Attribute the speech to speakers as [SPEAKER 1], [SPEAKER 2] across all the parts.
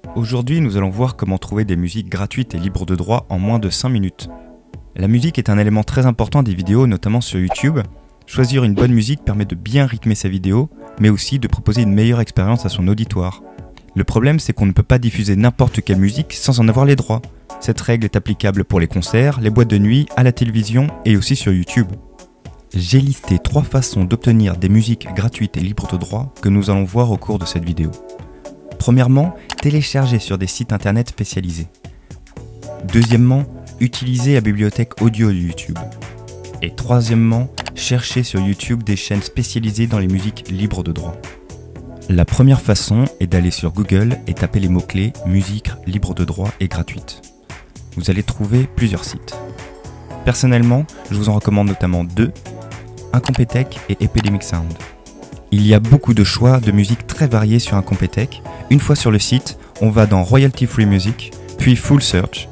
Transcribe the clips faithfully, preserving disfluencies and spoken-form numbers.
[SPEAKER 1] Aujourd'hui, nous allons voir comment trouver des musiques gratuites et libres de droit en moins de cinq minutes. La musique est un élément très important des vidéos, notamment sur YouTube. Choisir une bonne musique permet de bien rythmer sa vidéo, mais aussi de proposer une meilleure expérience à son auditoire. Le problème, c'est qu'on ne peut pas diffuser n'importe quelle musique sans en avoir les droits. Cette règle est applicable pour les concerts, les boîtes de nuit, à la télévision et aussi sur YouTube. J'ai listé trois façons d'obtenir des musiques gratuites et libres de droit que nous allons voir au cours de cette vidéo. Premièrement, télécharger sur des sites internet spécialisés. Deuxièmement, utiliser la bibliothèque audio de YouTube. Et troisièmement, chercher sur YouTube des chaînes spécialisées dans les musiques libres de droit. La première façon est d'aller sur Google et taper les mots-clés « musique libre de droit et gratuite ». Vous allez trouver plusieurs sites. Personnellement, je vous en recommande notamment deux, Incompetech et Epidemic Sound. Il y a beaucoup de choix de musique très variés sur Incompetech. Une fois sur le site, on va dans Royalty Free Music, puis Full Search.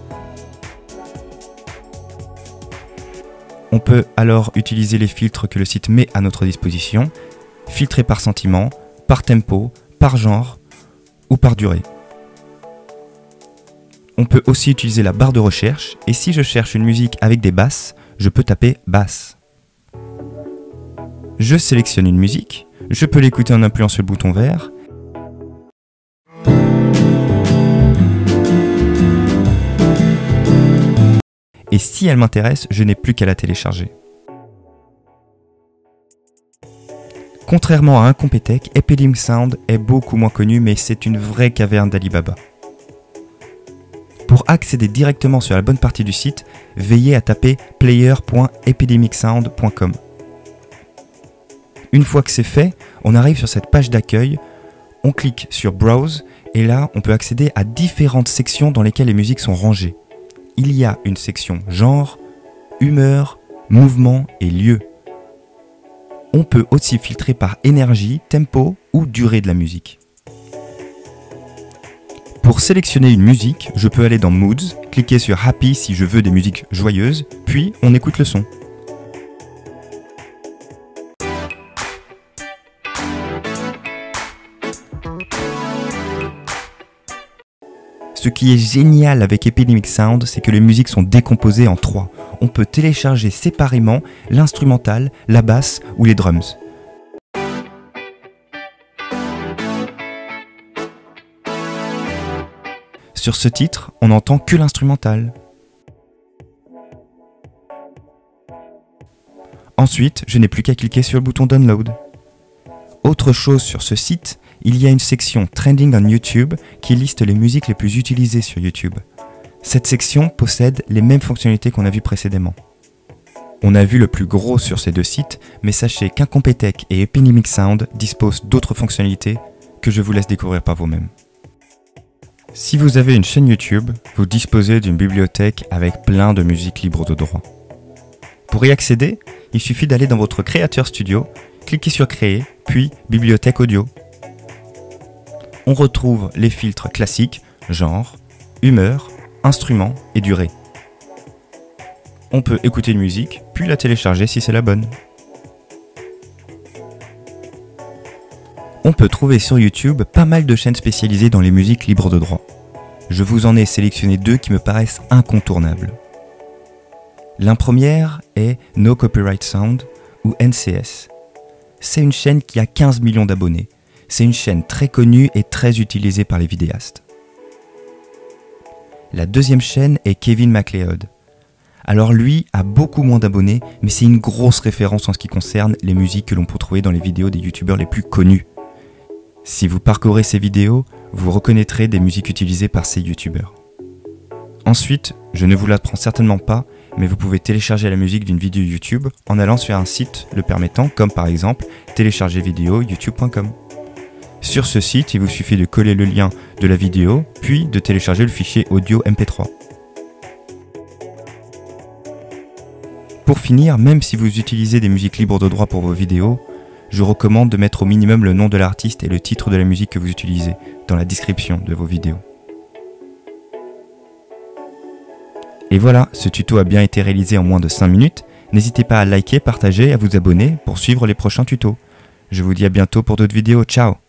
[SPEAKER 1] On peut alors utiliser les filtres que le site met à notre disposition, filtrer par sentiment, par tempo, par genre ou par durée. On peut aussi utiliser la barre de recherche, et si je cherche une musique avec des basses, je peux taper basse. Je sélectionne une musique, je peux l'écouter en appuyant sur le bouton vert. Et si elle m'intéresse, je n'ai plus qu'à la télécharger. Contrairement à Incompetech, Epidemic Sound est beaucoup moins connu, mais c'est une vraie caverne d'Alibaba. Pour accéder directement sur la bonne partie du site, veillez à taper player point epidemic sound point com. Une fois que c'est fait, on arrive sur cette page d'accueil, on clique sur Browse et là on peut accéder à différentes sections dans lesquelles les musiques sont rangées. Il y a une section genre, humeur, mouvement et lieu. On peut aussi filtrer par énergie, tempo ou durée de la musique. Pour sélectionner une musique, je peux aller dans Moods, cliquer sur Happy si je veux des musiques joyeuses, puis on écoute le son. Ce qui est génial avec Epidemic Sound, c'est que les musiques sont décomposées en trois. On peut télécharger séparément l'instrumental, la basse ou les drums. Sur ce titre, on n'entend que l'instrumental. Ensuite, je n'ai plus qu'à cliquer sur le bouton Download. Autre chose sur ce site, il y a une section Trending on YouTube qui liste les musiques les plus utilisées sur YouTube. Cette section possède les mêmes fonctionnalités qu'on a vues précédemment. On a vu le plus gros sur ces deux sites, mais sachez qu'Incompetech et Epidemic Sound disposent d'autres fonctionnalités que je vous laisse découvrir par vous-même. Si vous avez une chaîne YouTube, vous disposez d'une bibliothèque avec plein de musiques libres de droit. Pour y accéder, il suffit d'aller dans votre Creator Studio, cliquez sur Créer, puis Bibliothèque audio. On retrouve les filtres classiques, genre, humeur, instrument et durée. On peut écouter une musique, puis la télécharger si c'est la bonne. On peut trouver sur YouTube pas mal de chaînes spécialisées dans les musiques libres de droit. Je vous en ai sélectionné deux qui me paraissent incontournables. La première est No Copyright Sound ou N C S. C'est une chaîne qui a quinze millions d'abonnés. C'est une chaîne très connue et très utilisée par les vidéastes. La deuxième chaîne est Kevin MacLeod. Alors lui a beaucoup moins d'abonnés, mais c'est une grosse référence en ce qui concerne les musiques que l'on peut trouver dans les vidéos des youtubeurs les plus connus. Si vous parcourez ces vidéos, vous reconnaîtrez des musiques utilisées par ces youtubeurs. Ensuite, je ne vous l'apprends certainement pas, mais vous pouvez télécharger la musique d'une vidéo YouTube en allant sur un site le permettant, comme par exemple télécharger vidéo youtube point com. Sur ce site, il vous suffit de coller le lien de la vidéo, puis de télécharger le fichier audio M P trois. Pour finir, même si vous utilisez des musiques libres de droit pour vos vidéos, je recommande de mettre au minimum le nom de l'artiste et le titre de la musique que vous utilisez dans la description de vos vidéos. Et voilà, ce tuto a bien été réalisé en moins de cinq minutes. N'hésitez pas à liker, partager et à vous abonner pour suivre les prochains tutos. Je vous dis à bientôt pour d'autres vidéos. Ciao!